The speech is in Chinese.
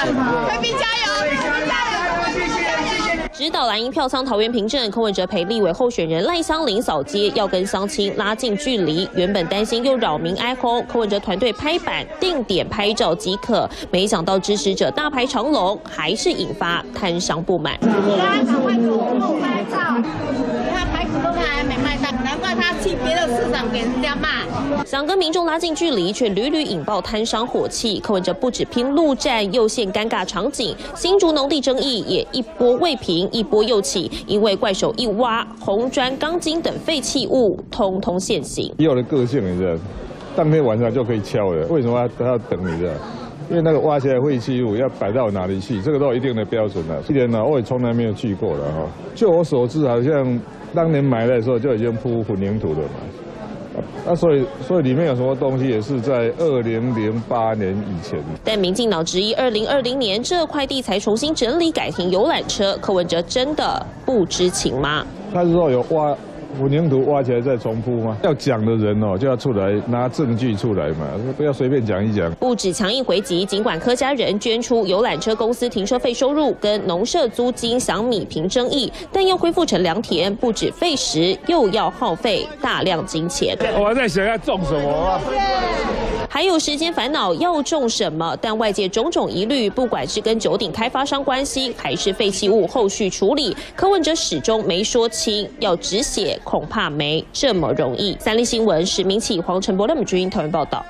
台币加油！指导蓝营票仓桃园平镇，柯文哲陪立委候选人赖香伶扫街，要跟乡亲拉近距离。原本担心又扰民哀轰，柯文哲团队拍板定点拍照即可，没想到支持者大排长龙，还是引发摊商不满。他赶快主动拍照，他排骨都还没卖到，难怪他去别的市场给人家卖。想跟民众拉近距离，却屡屡引爆摊商火气。柯文哲不止拼陆战，又现尴尬场景。新竹农地争议也一波未平，一波又起，因为怪手一挖，红砖、钢筋等废弃物通通现形。也有的个性，你知道，当天晚上就可以敲了，为什么他要等你知道？因为那个挖起来废弃物要摆到哪里去，这个都有一定的标准的。今年呢，我也从来没有去过了哈。就我所知，好像当年买的时候就已经铺混凝土了嘛。所以里面有什么东西也是在2008年以前。但民进党质疑2020年这块地才重新整理改停游览车，柯文哲真的不知情吗？他是说有挖混凝土挖起来再重铺吗？要讲的人哦就要出来拿证据出来嘛，不要随便讲一讲。不止强硬回击，尽管柯家人捐出游览车公司停车费收入跟农舍租金想弭平争议，但要恢复成良田，不止费时，又要耗费大量金钱。我还在想要种什么啊？还有时间烦恼要种什么？但外界种种疑虑，不管是跟九鼎开发商关系，还是废弃物后续处理，柯文哲始终没说清。要止血，恐怕没这么容易。三立新闻史明启、黄晨博、赖美君台湾报道。